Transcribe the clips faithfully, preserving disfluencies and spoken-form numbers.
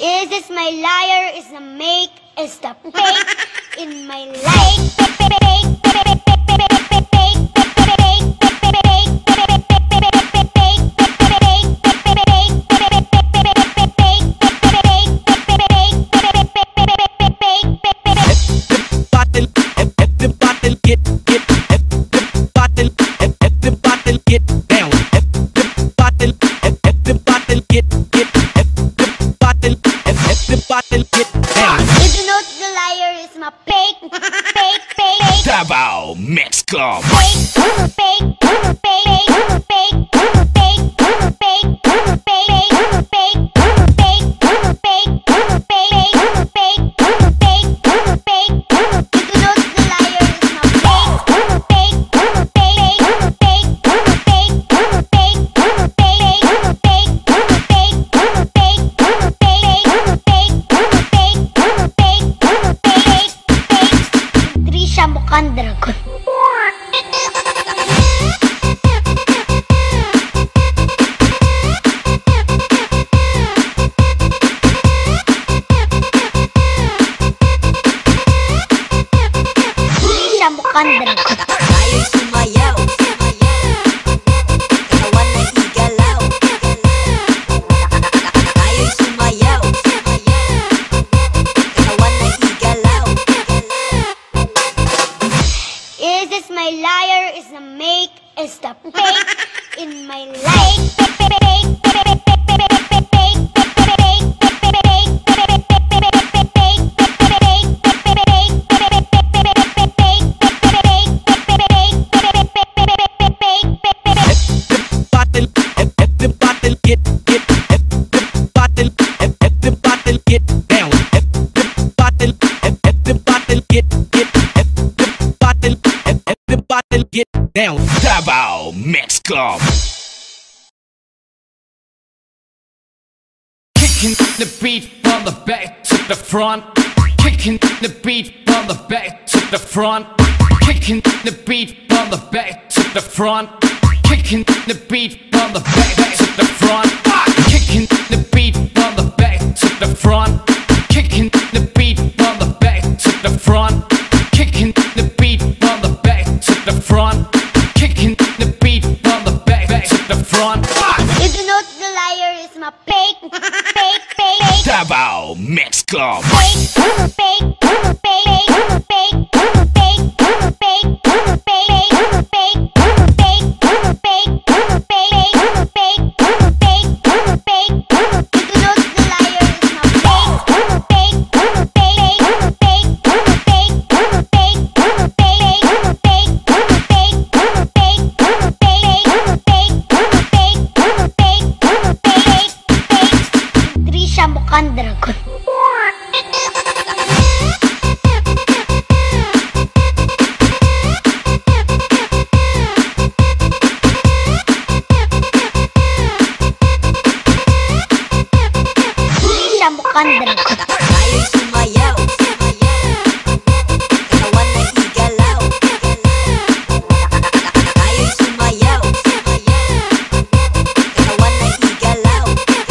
Is this my liar? Is the make? Is the fake in my life? Davao Mix Club. Mukhang dragon. Hindi siya mukhang dragon. Tayo'y sumayaw, katawan na igalaw. Tayo'y sumayaw, katawan na igalaw. Is this my liar? Is the make? Is the fake in my life? Get down, Davao Mix Club. Kicking the beat from the back to the front. Kicking the beat from the back to the front. Kicking the beat from the back to the front. Kicking the beat from the back to the front. Kicking the beat from the back to the front. Kicking the beat from the back to the front. Kicking the beat from the back to the front. Kicking the beat from the back to the front. You do not the liar is my fake, fake, fake. Davao Mix Club. Fake, fake, fake, fake, fake, fake, fake, fake, fake, fake, fake, fake. You do not the liar is my fake, fake, fake, fake, fake, fake, fake, Hindi siya mukhang dragon. Hindi siya mukhang dragon. Tayo'y sumayaw, katawan na igalaw. Tayo'y sumayaw, katawan na igalaw.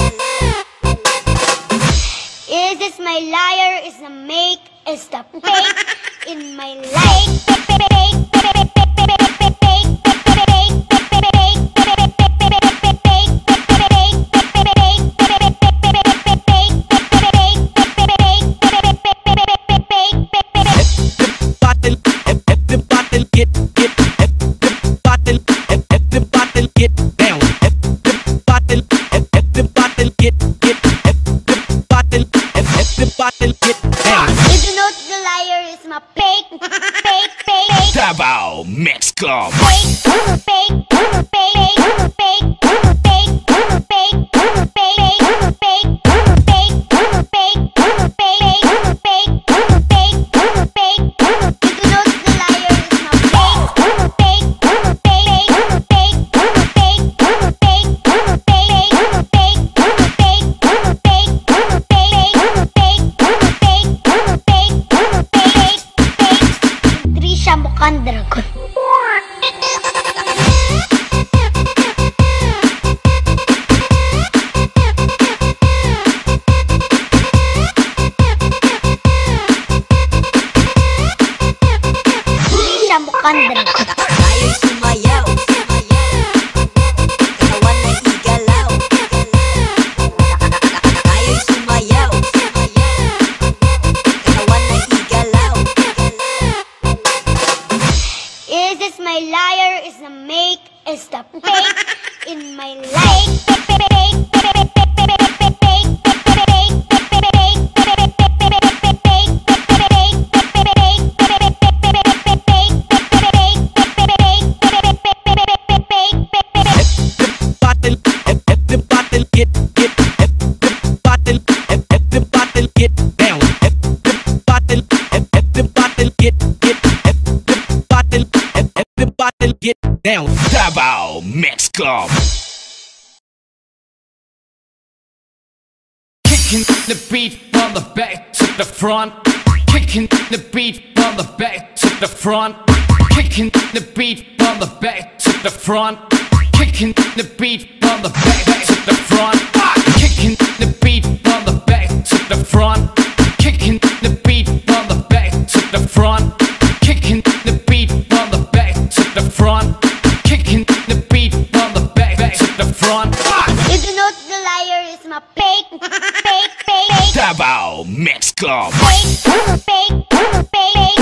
Is this my liar? Is the make? Is the fake in my life? You do not the liar is my fake, fake, fake. Davao Mix Club. Fake, fake, fake, fake, fake, fake, fake, fake, fake, fake, fake, fake. You do not the liar is my fake, fake, fake, fake, fake, fake, fake, Hindi siya mukhang dragon. down. Davao Mix Club. Kicking the beat from the back to the front. Kicking the beat from the back to the front. Kicking the beat from the back to the front. Kicking the beat from the back to the front. Kicking the beat from the back to the front. Kicking the beat from the back to the front. Kicking the beat from the back to the front. Kicking the beat from the back to the front. You do not the liar is my fake, fake, fake, fake, Davao Mix Club. fake, fake, fake, fake.